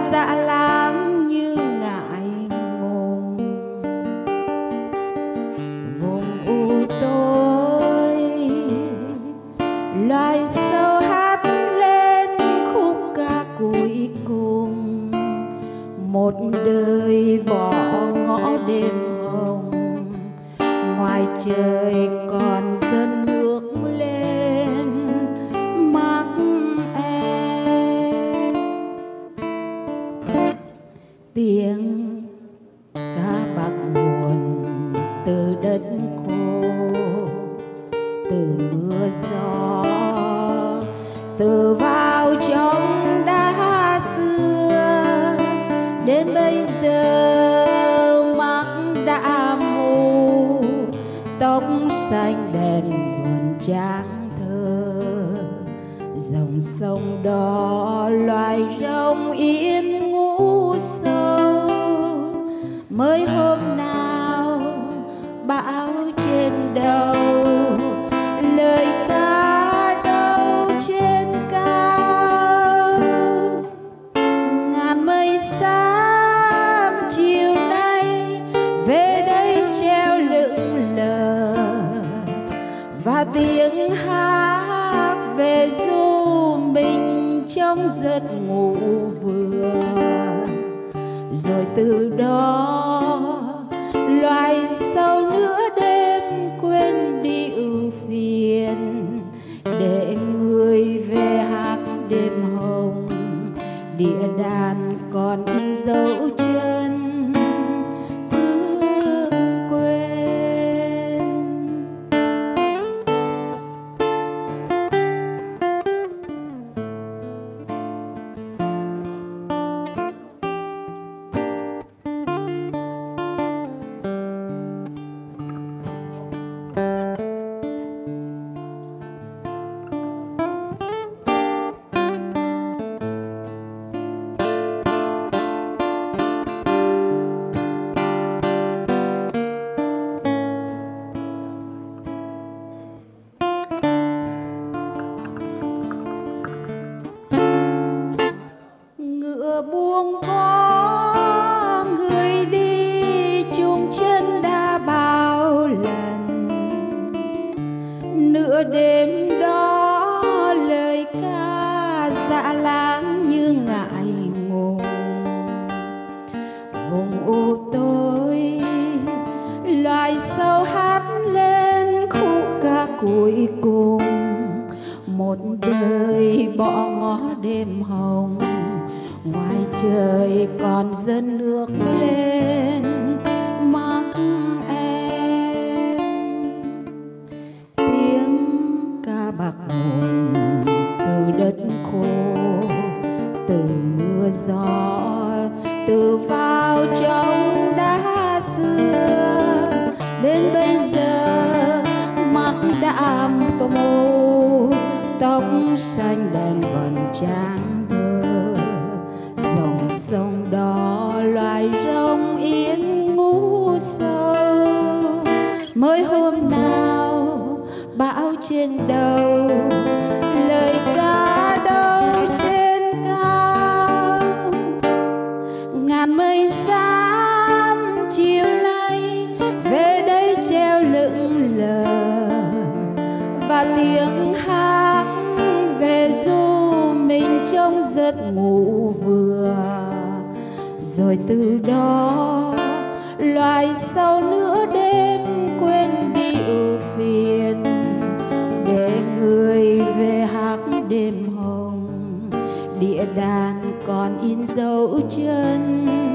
dạ láng như ngại ngùng. Vùng u tối loài sâu hát lên khúc ca cuối cùng. Một đời bỏ ngõ đêm hồng, ngoài trời còn dâng nước lên mắt em. Tiếng ca bạc nguồn từ đất khô, từ mưa gió, từ vào trong đá xưa. Đến bây giờ mắt đã mù, tóc xanh đèn buồn tráng thơ. Dòng sông đó loài rồng yên ngủ sâu. Mới hôm nào bão trên đầu, lời ca đâu trên cao. Ngàn mây xám chiều nay về đây treo lững lờ, và tiếng hát về du mình trong giấc ngủ vừa. Rồi từ đó loài sâu nửa đêm quên đi ưu phiền, để người về hát đêm hồng. Địa đàn còn in dấu chân thương quên. Buông có người đi chung chân đã bao lần. Nửa đêm đó lời ca dạ láng như ngại ngùng. Vùng u tối loài sâu hát lên khúc ca cuối cùng. Một đời bỏ ngõ đêm hồng, ngoài trời còn dâng nước lên mắt em. Tiếng ca bạc nguồn từ đất khô, từ mưa gió, từ vào trong đá xưa. Đến bây giờ mắt đã mù, tóc xanh đèn vẫn trắng thơ. Dòng sông đó loài rồng yên ngủ sâu. Mới hôm nào bão trên đầu, lời ca đâu trên cao. Ngàn mây xám chiều nay về đây treo lững lờ, và tiếng hát về du mình trong giấc ngủ vừa. Rồi từ đó loài sâu nửa đêm quên đi ưu phiền, để người về hát đêm hồng. Địa đàn còn in dấu chân